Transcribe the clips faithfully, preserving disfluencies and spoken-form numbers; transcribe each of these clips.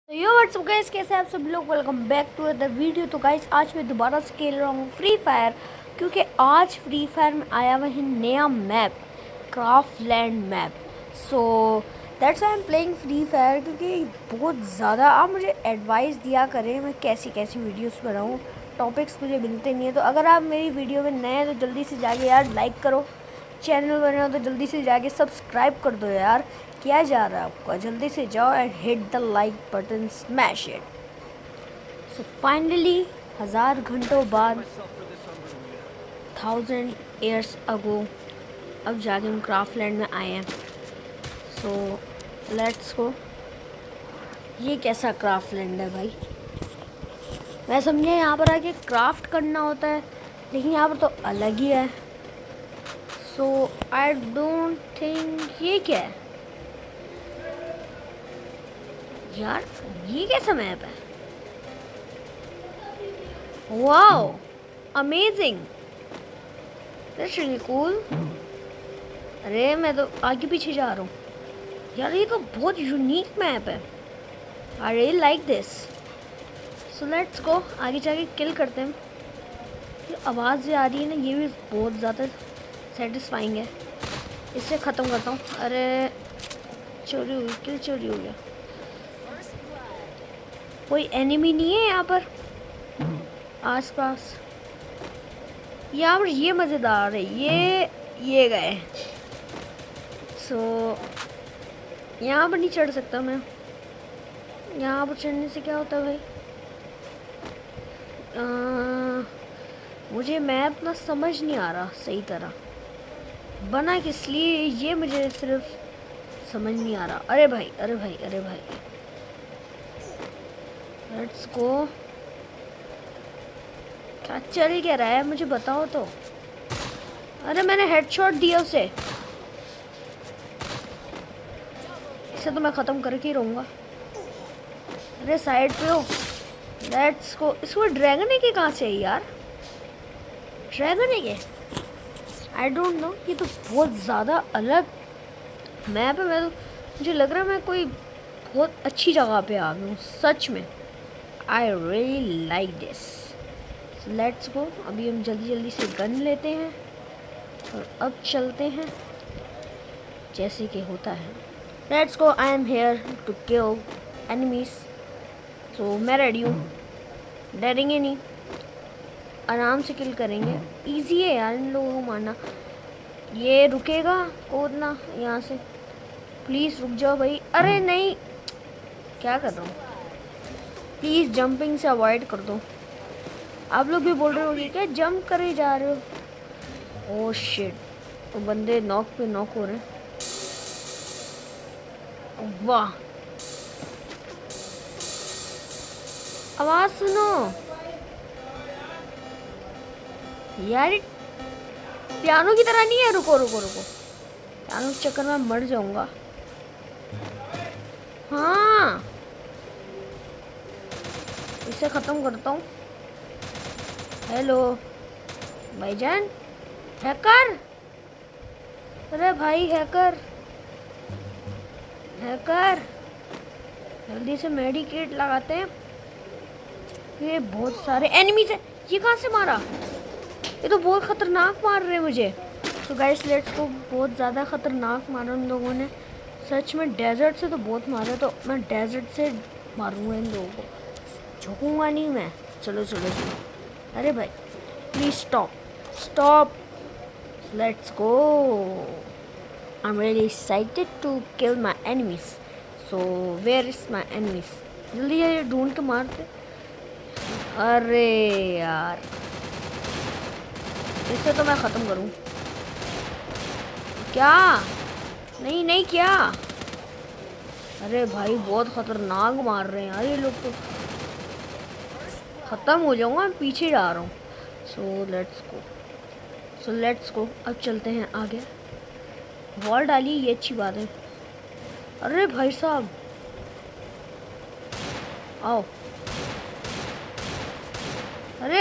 तो यो WhatsApp guys, कैसे आप सब लोग। Welcome back to the video. तो गाइस आज मैं दोबारा से खेल रहा हूँ फ्री फायर, क्योंकि आज फ्री फायर में आया हुआ है नया map, Craftland map. So that's I am playing Free Fire, क्योंकि बहुत ज़्यादा आप मुझे एडवाइस दिया करें मैं कैसी कैसी वीडियोस बनाऊँ। टॉपिक्स मुझे मिलते नहीं है, तो अगर आप मेरी वीडियो में नए हैं तो जल्दी से जाके यार लाइक करो। चैनल बने हो तो जल्दी से जाके सब्सक्राइब कर दो यार। किया जा रहा है आपका, जल्दी से जाओ and hit the like button, smash it. So finally हज़ार घंटों बाद, थाउजेंड ईयर्स अगो, अब जाके हम क्राफ्टलैंड में आए हैं। So let's go. ये कैसा क्राफ्टलैंड है भाई? मैं समझे यहाँ पर आके क्राफ्ट करना होता है, लेकिन यहाँ पर तो अलग ही है। So I don't think. ये क्या है यार? ये कैसा मैप है? Wow, amazing, that's really cool. अरे मैं तो आगे पीछे जा रहा हूँ यार, ये तो बहुत यूनिक मैप है। I really like this. So let's go, आगे जाके किल करते हैं। ये आवाज़ जो आ रही है ना, ये भी बहुत ज़्यादा सेटिस्फाइंग है। इससे ख़त्म करता हूँ। अरे चोरी हुई, किल चोरी हो गया। कोई एनिमी नहीं है यहाँ पर आसपास। यहाँ पर ये मज़ेदार है। ये ये गए। सो यहाँ पर नहीं चढ़ सकता मैं। यहाँ पर चढ़ने से क्या होता है भाई? आ, मुझे मैप ना समझ नहीं आ रहा सही तरह बना किस लिए, ये मुझे सिर्फ समझ नहीं आ रहा। अरे भाई, अरे भाई, अरे भाई, लेट्स गो। क्या चल क्या रहा है मुझे बताओ तो। अरे मैंने हेडशॉट दिया उसे। इसे तो मैं ख़त्म करके ही रहूँगा। अरे साइड पे हो। Let's go. इसको ड्रैगन है कि कहाँ से है यार? ड्रैगन है क्या? I don't know. ये तो बहुत ज़्यादा अलग मैप है। मैं तो मुझे लग रहा है मैं कोई बहुत अच्छी जगह पे आ गया हूँ सच में। I really like this. Let's go. अभी हम जल्दी जल्दी से गन लेते हैं और अब चलते हैं जैसे कि होता है। Let's go. I am here to kill enemies. So मैं रेडी हूँ, डरेंगे नहीं, आराम से किल करेंगे। इजी है यार इन लोगों को मारना। ये रुकेगा कूदना यहाँ से? प्लीज़ रुक जाओ भाई। अरे नहीं, क्या कर रहा हूँ? प्लीज़ जंपिंग से अवॉइड कर दो। आप लोग भी बोल रहे होंगे क्या जंप करे जा रहे हो? ओह शिट, तो बंदे नॉक पे नॉक हो रहे हैं। वाह, आवाज़ सुनो यार, पियानो की तरह नहीं है। रुको रुको रुको, पियानो के चक्कर में मर जाऊंगा। हाँ, इसे ख़त्म करता हूँ। हेलो भाईजान, हैकर। अरे भाई हैकर, हैकर जल्दी से मेडिकेट लगाते हैं। ये बहुत सारे एनिमीज हैं। ये कहाँ से मारा? ये तो बहुत ख़तरनाक मार रहे हैं मुझे। तो गाइस लेट्स को, बहुत ज़्यादा ख़तरनाक मारा उन लोगों ने सच में। डेजर्ट से तो बहुत मारा, तो मैं डेजर्ट से मारूंगा इन लोगों को, झुकूंगा नहीं मैं। चलो चलो चलो। अरे भाई please stop stop. Let's go. I am really excited to kill my enemies. So where is my enemies? जल्दी ये ढूंढ के मारते। अरे यार, इसे तो मैं ख़त्म करूँ क्या? नहीं नहीं क्या? अरे भाई बहुत ख़तरनाक मार रहे हैं यार ये लोग तो। ख़त्म हो जाऊँगा, मैं पीछे जा रहा हूँ। So let's go. So let's go. अब चलते हैं आगे। वॉल डाली, ये अच्छी बात है। अरे भाई साहब आओ। अरे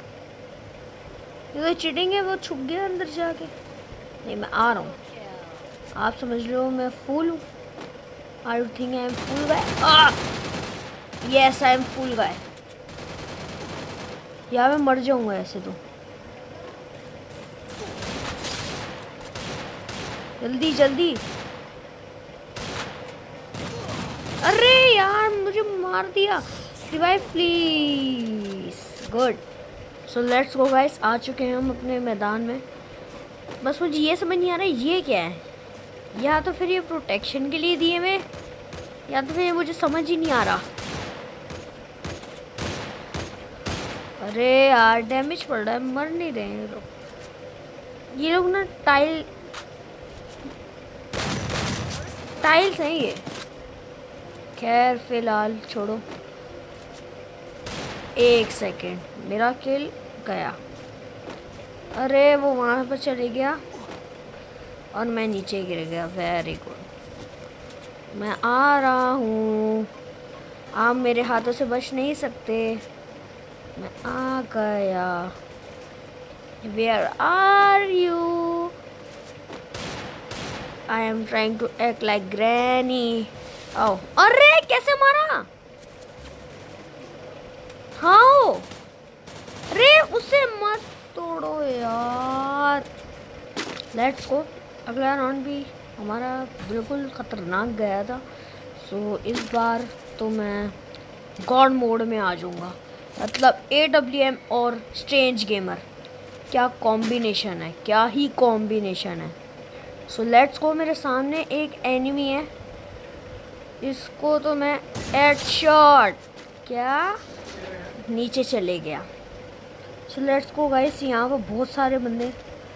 ये तो चीटिंग है, वो छुप गया अंदर जाके। नहीं मैं आ रहा हूँ। आप समझ रहे हो मैं फूल हूँ? I think I am fool guy. Yes I am fool guy. यहाँ मैं मर जाऊंगा ऐसे तो। जल्दी जल्दी। अरे यार मुझे मार दिया। Revive please. Good. So let's go guys, आ चुके हैं हम अपने मैदान में। बस मुझे ये समझ नहीं आ रहा है ये क्या है। या तो फिर ये प्रोटेक्शन के लिए दिए हुए, या तो फिर ये मुझे समझ ही नहीं आ रहा। अरे यार डैमेज पड़ रहा है, मर नहीं रहे हैं लोग। ये लोग ना टाइल टाइल्स हैं ये। खैर फिलहाल छोड़ो। एक सेकेंड, मेरा किल गया। अरे वो वहाँ पर चले गया और मैं नीचे गिर गया। Very good. मैं आ रहा हूँ, आप मेरे हाथों से बच नहीं सकते। मैं आ गया। Where are you? I am trying to act like granny. आओ। अरे कैसे मारा? हाँ। अरे उसे मत तोड़ो यार। Let's go. अगला राउंड भी हमारा बिल्कुल खतरनाक गया था। सो so, इस बार तो मैं गॉड मोड में आ जाऊँगा। मतलब ए डब्ल्यू एम और स्ट्रेंज गेमर, क्या कॉम्बिनेशन है, क्या ही कॉम्बिनेशन है। So let's go. मेरे सामने एक एनिमी है, इसको तो मैं हेडशॉट। क्या नीचे चले गया। So let's go guys. यहाँ पर बहुत सारे बंदे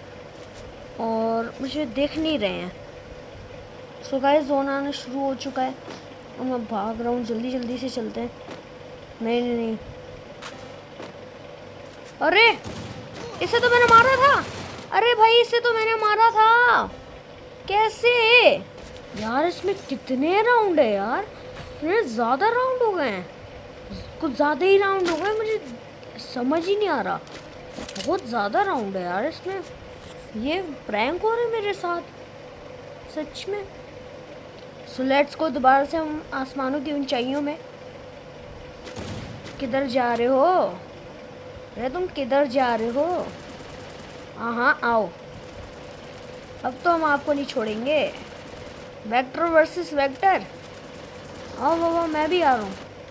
और मुझे देख नहीं रहे हैं। सो गाइस जोन आना शुरू हो चुका है और मैं भाग रहा हूँ। जल्दी जल्दी से चलते हैं। नहीं नहीं नहीं। अरे इसे तो मैंने मारा था। अरे भाई इसे तो मैंने मारा था। कैसे यार? इसमें कितने राउंड है यार? इतने ज़्यादा राउंड हो गए हैं, कुछ ज़्यादा ही राउंड हो गए। मुझे समझ ही नहीं आ रहा। बहुत ज़्यादा राउंड है यार इसमें। ये प्रैंक हो रहे हैं मेरे साथ सच में। सो लेट्स को दोबारा से हम आसमानों की ऊंचाइयों में। किधर जा रहे हो? अरे तुम किधर जा रहे हो? हाँ हाँ आओ। अब तो हम आपको नहीं छोड़ेंगे। Vector versus vector. आओ बाबा, मैं भी आ रहा हूँ।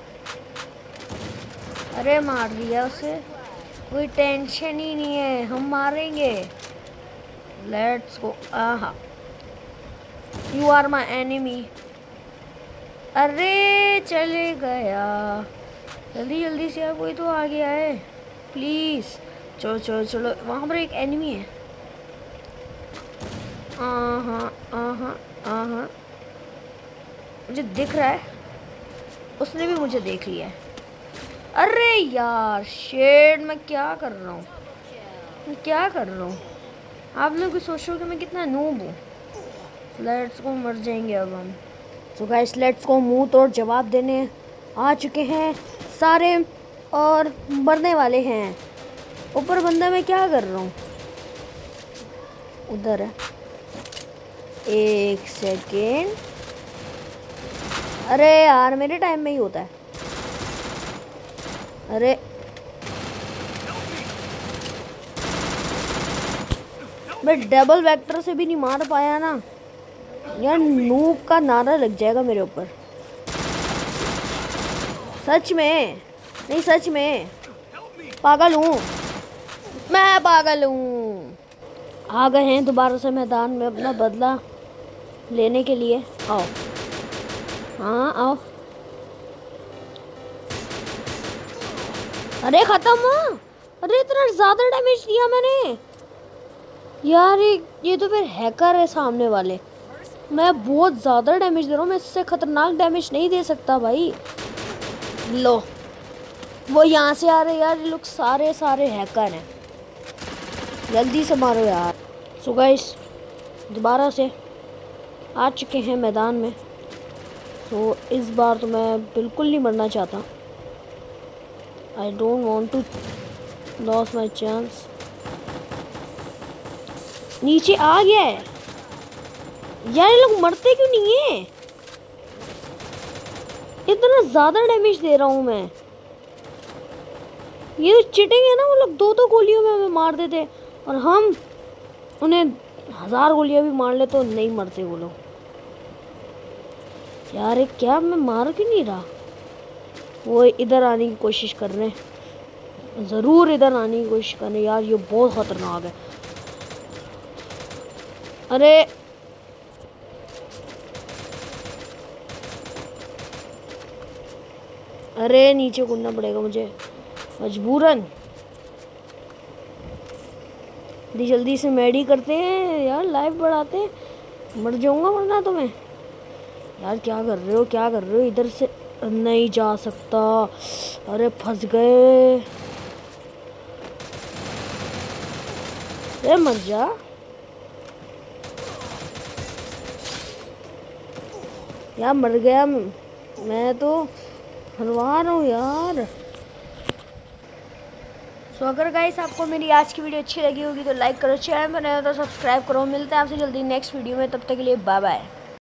अरे मार दिया उसे, कोई टेंशन ही नहीं है, हम मारेंगे। Let's go. Aha, you are my enemy. अरे चले गया। जल्दी जल्दी से यार, कोई तो आ गया है प्लीज़। चलो चलो चलो, वहाँ पर एक एनिमी है। आहा आहा आहा, मुझे दिख रहा है, उसने भी मुझे देख लिया है। अरे यार शेड, मैं क्या कर रहा हूँ, मैं क्या कर रहा हूँ? आप लोग भी सोच रहे हो कि मैं कितना नूब हूँ। लेट्स को मर जाएंगे अब हम। तो गाइस लेट्स को मुंह तोड़ जवाब देने आ चुके हैं सारे और मरने वाले हैं। ऊपर बंदा, मैं क्या कर रहा हूँ? उधर है। एक सेकेंड। अरे यार मेरे टाइम में ही होता है। अरे मैं डबल वेक्टर से भी नहीं मार पाया ना यार। नूब का नारा लग जाएगा मेरे ऊपर। सच में नहीं, सच में पागल हूँ मैं, पागल हूँ। आ गए हैं दोबारा से मैदान में अपना बदला लेने के लिए। आओ, हाँ आओ। अरे खत्म। अरे इतना ज़्यादा डैमेज दिया मैंने यार। ये ये तो फिर हैकर है सामने वाले। मैं बहुत ज़्यादा डैमेज दे रहा हूँ, मैं इससे खतरनाक डैमेज नहीं दे सकता भाई। लो, वो यहाँ से आ रहे यार, ये लोग सारे सारे हैकर हैं। जल्दी से मारो यार। सो गाइस दोबारा से आ चुके हैं मैदान में। सो इस बार तो मैं बिल्कुल नहीं मरना चाहता। I don't want to loss my chance. नीचे आ गया है यार, ये लोग मरते क्यों नहीं है? इतना ज़्यादा डैमेज दे रहा हूँ मैं। ये तो चिटिंग है ना, वो लोग दो दो गोलियों में हमें मार देते और हम उन्हें हजार गोलियां भी मार ले तो नहीं मरते वो लोग। यार ये क्या, मैं मार क्यों नहीं रहा? वो इधर आने की कोशिश कर रहे हैं, ज़रूर इधर आने की कोशिश कर रहे हैं। यार ये बहुत ख़तरनाक है। अरे अरे नीचे कूदना पड़ेगा मुझे मजबूरन। जल्दी जल्दी से मेडी करते हैं यार, लाइफ बढ़ाते हैं, मर जाऊंगा वरना तो मैं। यार क्या कर रहे हो, क्या कर रहे हो? इधर से नहीं जा सकता। अरे फंस गए। अरे मर जा। यार मर गया मैं तो, हरवा रहा हूँ यार। सो so, अगर गाइस आपको मेरी आज की वीडियो अच्छी लगी होगी तो लाइक करो, चैनल पर नए हो तो सब्सक्राइब करो। मिलते हैं आपसे जल्दी नेक्स्ट वीडियो में, तब तक के लिए बाय बाय।